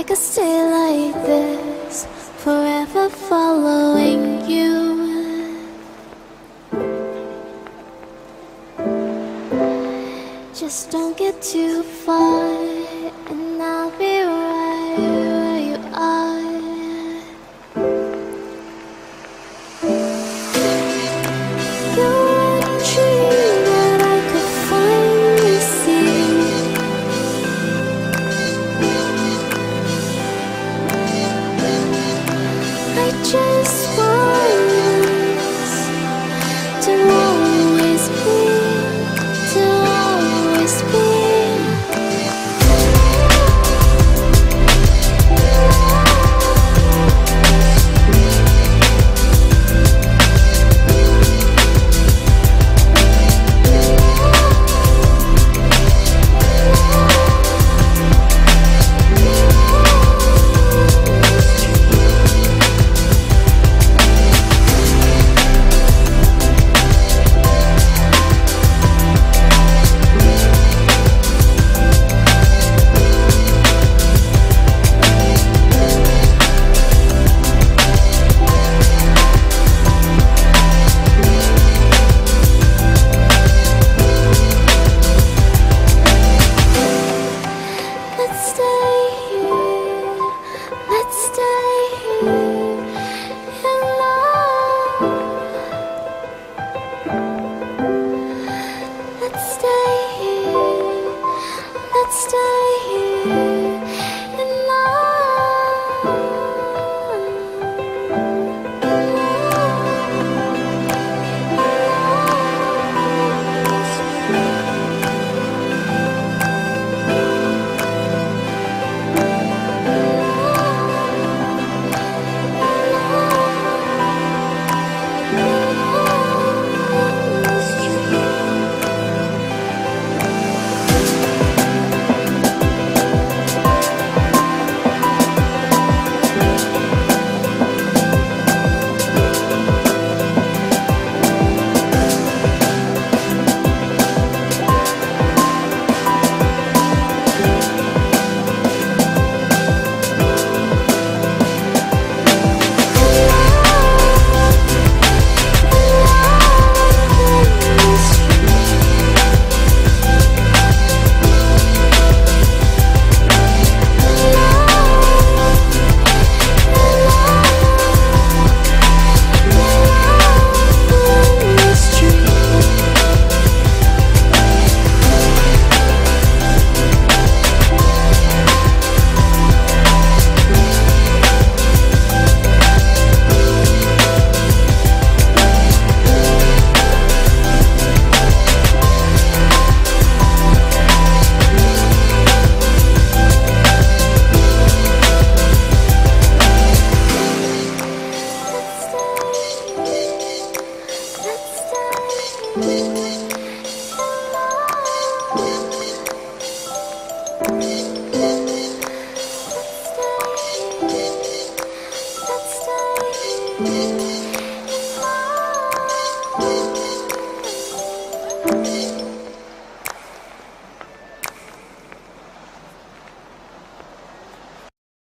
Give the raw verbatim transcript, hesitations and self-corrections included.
I could stay like this, forever following you. Just don't get too far, and I'll be right where you are. You're a dream that I could finally see. I just want us to always be, to always be. Let's stay here.